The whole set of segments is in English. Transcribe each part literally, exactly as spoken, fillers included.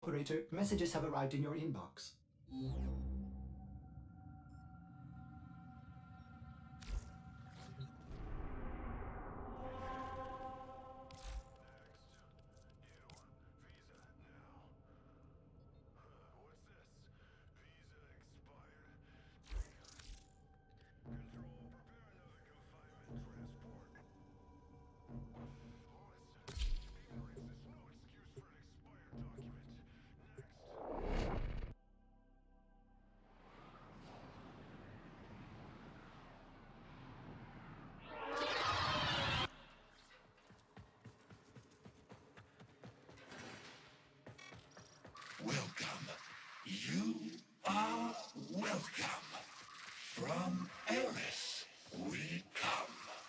Operator, messages have arrived in your inbox. Welcome. You are welcome. From Eris we come.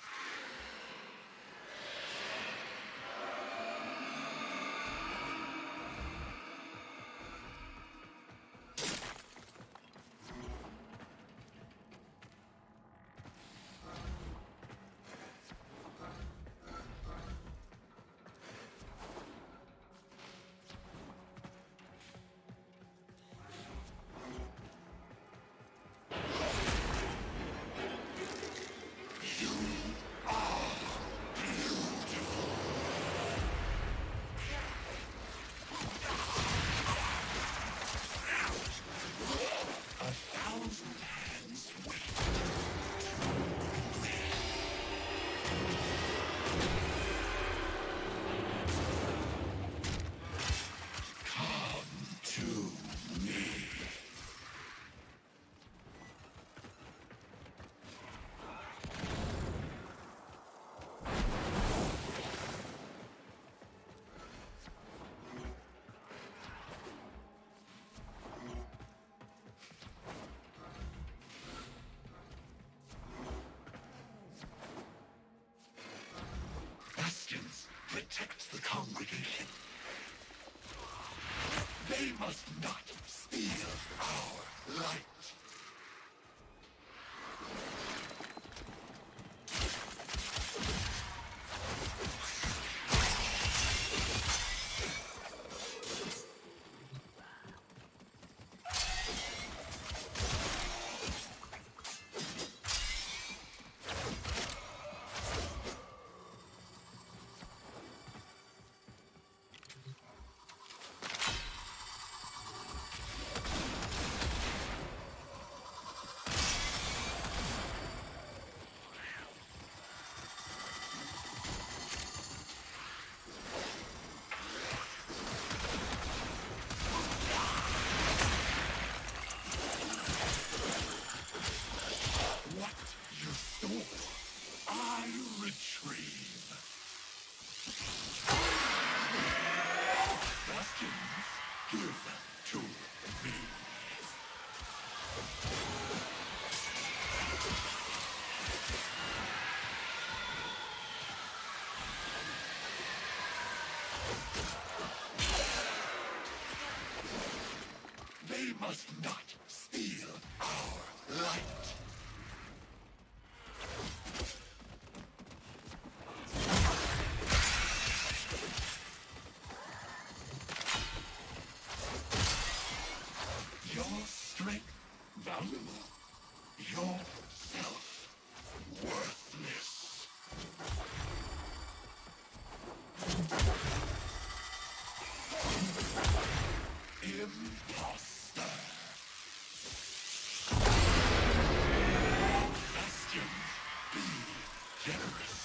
Bastions protect the congregation. They must not steal our light. They must not steal our light. Your strength valuable. Yourself worthless. Imposter. Bastion, be generous.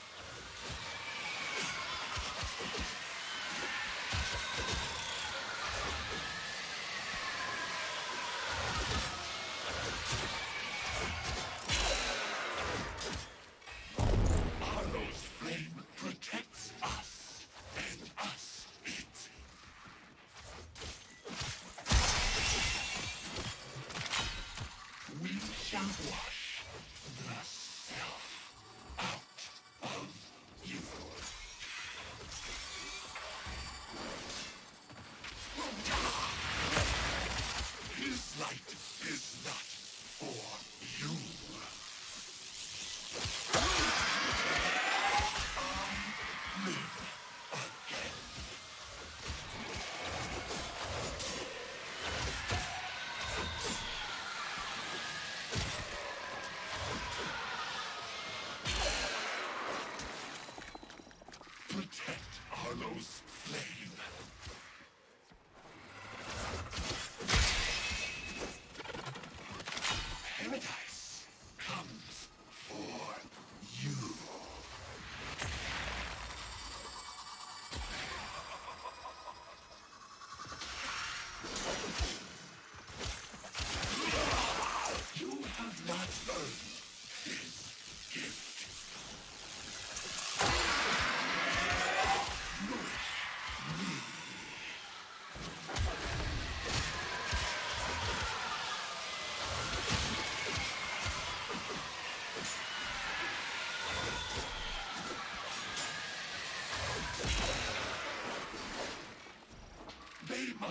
Arlo's flame protects us, and us it. We shall wash the self out of you. His light is not for you. I live again.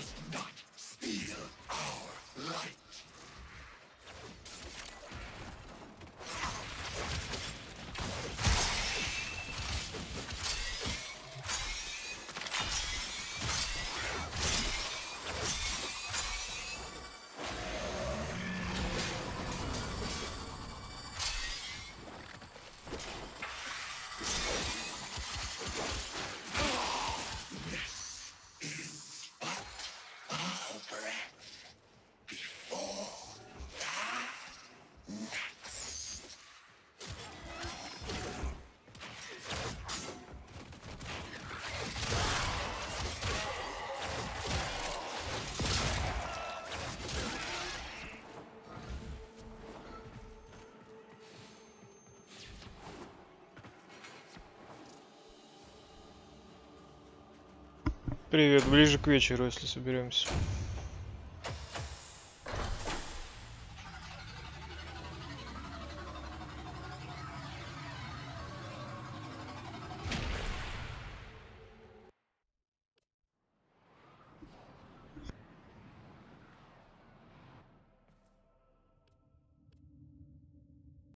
not steal our light. Привет, ближе к вечеру, если соберемся.